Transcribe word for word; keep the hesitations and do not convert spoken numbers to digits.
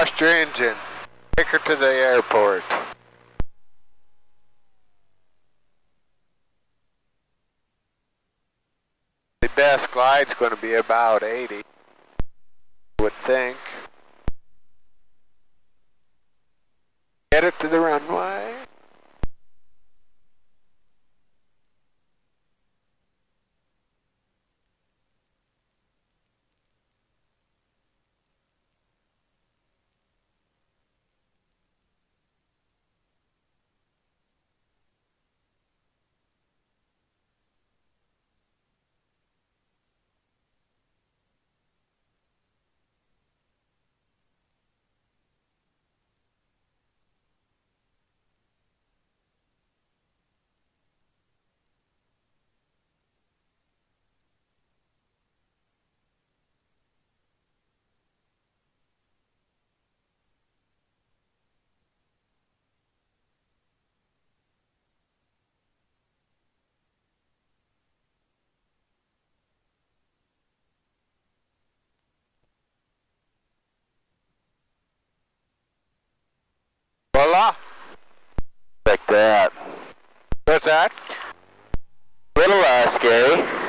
lost your engine. Take her to the airport. The best glide's going to be about eighty, I would think. Get it to the runway. Voila! Like that. What's that? Little uh, scary.